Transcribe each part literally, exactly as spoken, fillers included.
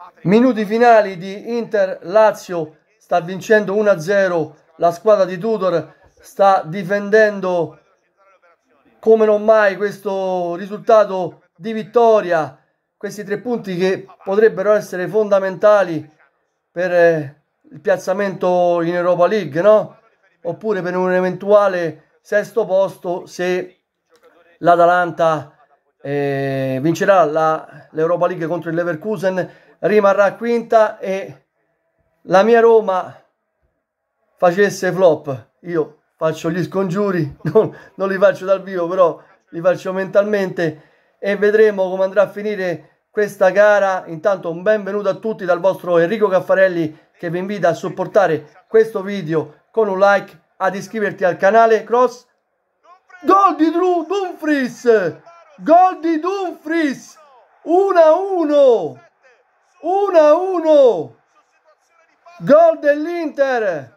Minuti finali di Inter-Lazio, sta vincendo uno a zero, la squadra di Tudor sta difendendo come non mai questo risultato di vittoria, questi tre punti che potrebbero essere fondamentali per eh, il piazzamento in Europa League, no? Oppure per un eventuale sesto posto se l'Atalanta eh, vincerà l'Europa League contro il Leverkusen, rimarrà quinta e la mia Roma facesse flop. Io faccio gli scongiuri, non, non li faccio dal vivo, però li faccio mentalmente e vedremo come andrà a finire questa gara. Intanto un benvenuto a tutti dal vostro Enrico Caffarelli, che vi invita a supportare questo video con un like, ad iscriverti al canale. Cross, gol di Drew Dumfries, gol di Dumfries, uno a uno, uno a uno, gol dell'Inter,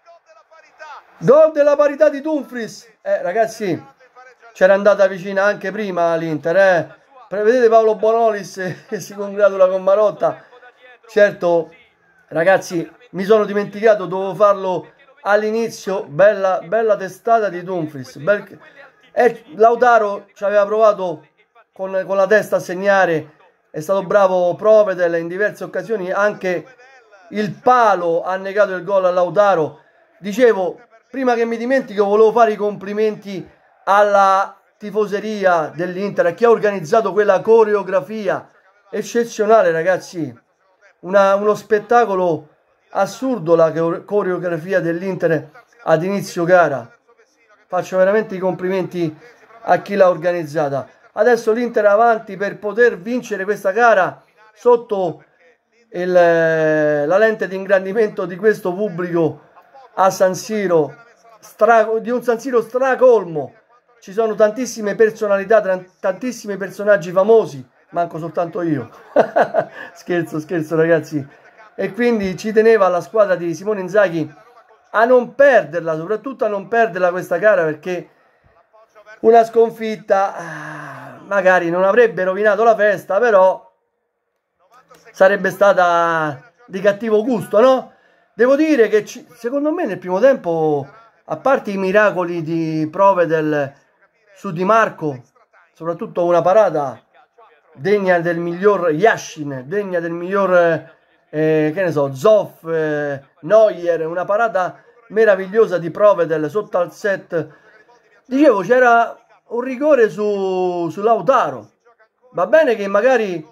gol della parità di Dumfries. Eh ragazzi, c'era andata vicina anche prima l'Inter, eh. Vedete Paolo Bonolis che si congratula con Marotta. Certo ragazzi, mi sono dimenticato, dovevo farlo all'inizio. Bella, bella testata di Dumfries. Bel... Eh, Lautaro ci aveva provato con, con la testa a segnare, è stato bravo Provedel in diverse occasioni, anche il palo ha negato il gol a Lautaro. Dicevo, prima che mi dimentico, volevo fare i complimenti alla tifoseria dell'Inter, a chi ha organizzato quella coreografia eccezionale, ragazzi. Una, uno spettacolo assurdo la coreografia dell'Inter ad inizio gara. Faccio veramente i complimenti a chi l'ha organizzata. Adesso l'Inter è avanti per poter vincere questa gara sotto il, la lente di ingrandimento di questo pubblico a San Siro, stra, di un San Siro stracolmo. Ci sono tantissime personalità, tantissimi personaggi famosi, manco soltanto io. Scherzo, scherzo ragazzi. E quindi ci teneva la squadra di Simone Inzaghi a non perderla, soprattutto a non perderla questa gara, perché una sconfitta magari non avrebbe rovinato la festa, però sarebbe stata di cattivo gusto, no? Devo dire che ci, secondo me nel primo tempo, a parte i miracoli di Provedel su Di Marco, soprattutto una parata degna del miglior Yashin, degna del miglior eh, che ne so, Zoff, eh, Neuer, una parata meravigliosa di Provedel sotto al set. Dicevo, c'era un rigore su, su Lautaro. Va bene che magari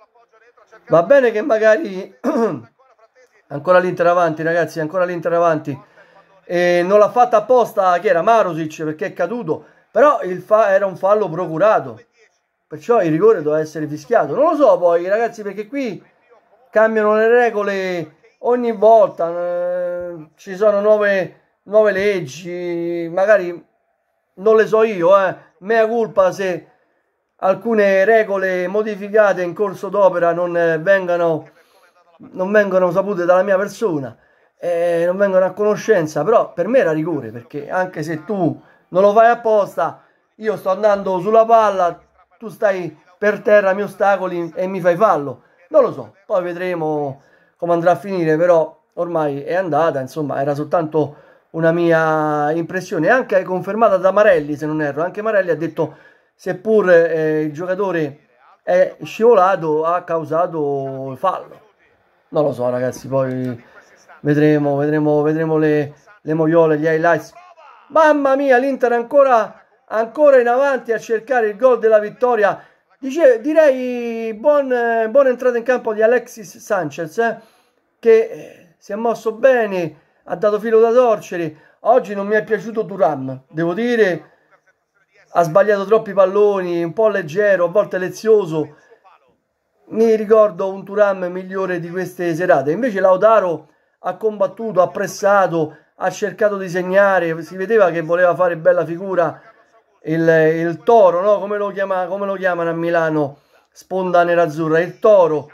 va bene che magari ancora l'Inter avanti, ragazzi, ancora l'Inter avanti, e non l'ha fatta apposta, che era Marusic, perché è caduto, però il fa era un fallo procurato, perciò il rigore doveva essere fischiato. Non lo so poi, ragazzi, perché qui cambiano le regole ogni volta, eh, ci sono nuove, nuove leggi, magari non le so io, eh. Mea culpa se alcune regole modificate in corso d'opera non eh, vengano non vengono sapute dalla mia persona, eh, non vengono a conoscenza. Però per me era rigore, perché anche se tu non lo fai apposta, io sto andando sulla palla, tu stai per terra, mi ostacoli e mi fai fallo. Non lo so, poi vedremo come andrà a finire, però ormai è andata, insomma, era soltanto una mia impressione, anche confermata da Marelli, se non erro. Anche Marelli ha detto, seppur eh, il giocatore è scivolato, ha causato fallo. Non lo so ragazzi, poi vedremo, vedremo, vedremo le, le moviole, gli highlights. Mamma mia, l'Inter ancora, ancora in avanti a cercare il gol della vittoria. Dice, direi buon, eh, buona entrata in campo di Alexis Sanchez, eh, che eh, si è mosso bene, ha dato filo da torcere. Oggi non mi è piaciuto Thuram, devo dire, ha sbagliato troppi palloni, un po' leggero, a volte lezioso. Mi ricordo un Thuram migliore di queste serate. Invece Lautaro ha combattuto, ha pressato, ha cercato di segnare, si vedeva che voleva fare bella figura. Il, il Toro, no? Come lo chiama, come lo chiamano a Milano, sponda nerazzurra, il Toro.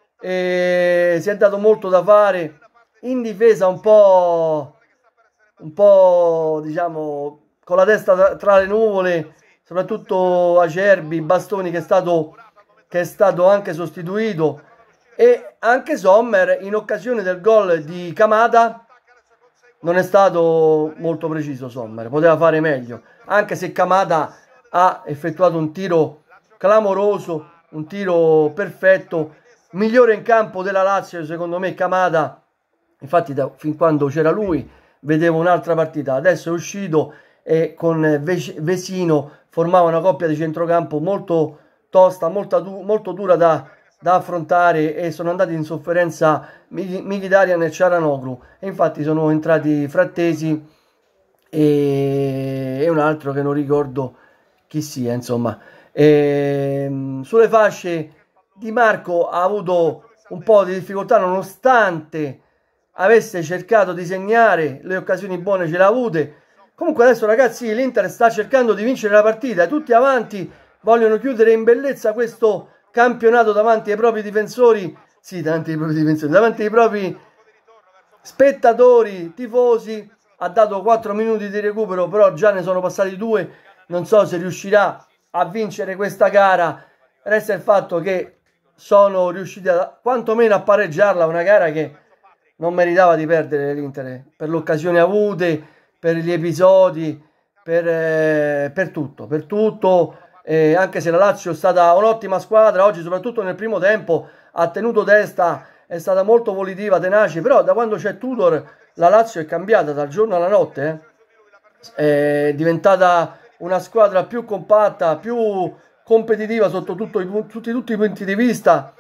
E si è dato molto da fare in difesa, un po' un po' diciamo con la testa tra le nuvole, soprattutto Acerbi, Bastoni, che è stato che è stato anche sostituito, e anche Sommer in occasione del gol di Kamada non è stato molto preciso. Sommer poteva fare meglio, anche se Kamada ha effettuato un tiro clamoroso, un tiro perfetto, migliore in campo della Lazio secondo me Kamada. Infatti da, fin quando c'era lui vedevo un'altra partita, adesso è uscito e con Vesino formava una coppia di centrocampo molto tosta, molto, molto dura da, da affrontare, e sono andati in sofferenza Mkhitaryan e Çalhanoğlu, e infatti sono entrati Frattesi e, e un altro che non ricordo chi sia, insomma. E, sulle fasce Di Marco ha avuto un po' di difficoltà, nonostante avesse cercato di segnare, le occasioni buone ce le ha avute. Comunque adesso ragazzi l'Inter sta cercando di vincere la partita, tutti avanti, vogliono chiudere in bellezza questo campionato davanti ai propri difensori, sì, davanti ai propri difensori, davanti ai propri spettatori, tifosi. Ha dato quattro minuti di recupero, però già ne sono passati due, non so se riuscirà a vincere questa gara. Resta il fatto che sono riusciti a, quantomeno a pareggiarla, una gara che non meritava di perdere l'Inter, per le occasioni avute, per gli episodi, per, eh, per tutto, per tutto. Eh, anche se la Lazio è stata un'ottima squadra oggi, soprattutto nel primo tempo, ha tenuto testa, è stata molto volitiva, tenace, però da quando c'è Tudor la Lazio è cambiata dal giorno alla notte, eh. È diventata una squadra più compatta, più competitiva sotto tutto i, tutti, tutti i punti di vista,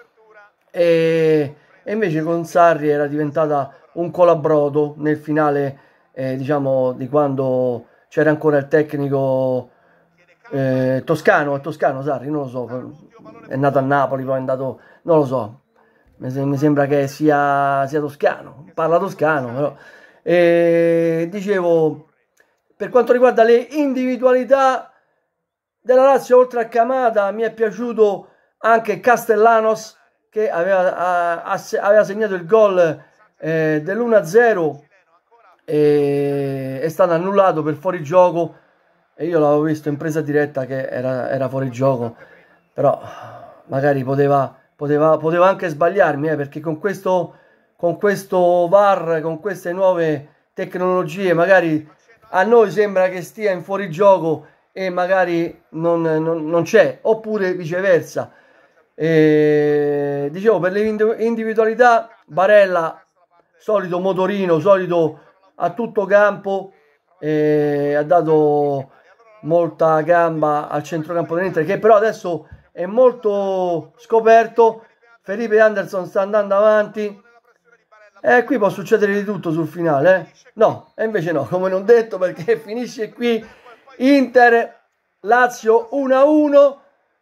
e, e invece con Sarri era diventata un colabrodo nel finale, eh, diciamo, di quando c'era ancora il tecnico eh, toscano, è toscano Sarri, non lo so, è nato a Napoli, poi è andato, non lo so, mi sembra che sia, sia toscano, parla toscano, però. E dicevo, per quanto riguarda le individualità della Lazio, oltre a Kamada mi è piaciuto anche Castellanos, che aveva, a, a, aveva segnato il gol eh, dell'uno a zero, e è stato annullato per fuorigioco, e io l'avevo visto in presa diretta che era, era fuorigioco, però magari poteva, poteva, poteva anche sbagliarmi, eh, perché con questo, con questo V A R, con queste nuove tecnologie, magari a noi sembra che stia in fuorigioco e magari non, non, non c'è, oppure viceversa. E, dicevo, per le individualità, Barella, solito motorino, solito a tutto campo, e ha dato molta gamba al centrocampo dell'Inter, che però adesso è molto scoperto. Felipe Anderson sta andando avanti, e qui può succedere di tutto sul finale, eh? No, e invece no, come non detto, perché finisce qui Inter Lazio uno a uno,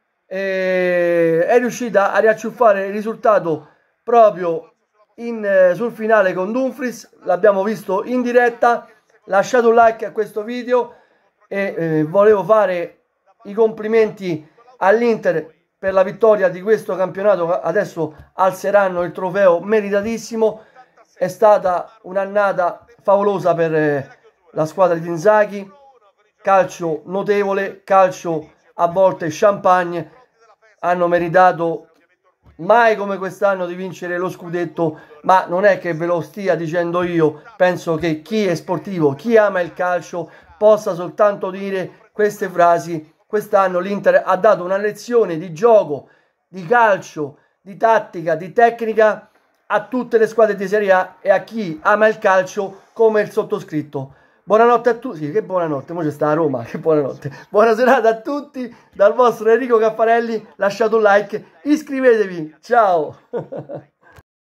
e è riuscita a riacciuffare il risultato proprio in, eh, sul finale con Dumfries. L'abbiamo visto in diretta. Lasciate un like a questo video, e eh, volevo fare i complimenti all'Inter per la vittoria di questo campionato. Adesso alzeranno il trofeo, meritatissimo. È stata un'annata favolosa per eh, la squadra di Inzaghi, calcio notevole, calcio a volte champagne. Hanno meritato mai come quest'anno di vincere lo scudetto, ma non è che ve lo stia dicendo io. Penso che chi è sportivo, chi ama il calcio, possa soltanto dire queste frasi. Quest'anno l'Inter ha dato una lezione di gioco, di calcio, di tattica, di tecnica a tutte le squadre di Serie A e a chi ama il calcio come il sottoscritto. Buonanotte a tutti, sì, che buonanotte, mo c'è sta a Roma, che buonanotte. Buona serata a tutti dal vostro Enrico Caffarelli, lasciate un like, iscrivetevi, ciao!